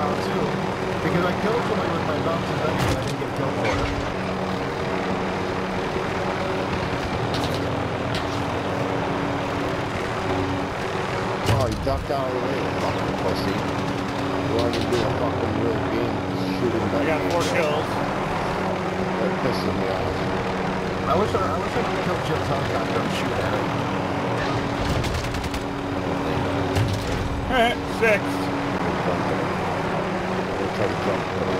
now too, because I killed somebody with my bounces anyway, and I didn't get killed for it. Oh, he ducked out of the way, fucking pussy. You want to do a fucking real game, shooting back. I got 4 kills. That pissing me off. I wish I could kill Jim's helicopter and shoot at him. Alright, 6. We'll try to jump.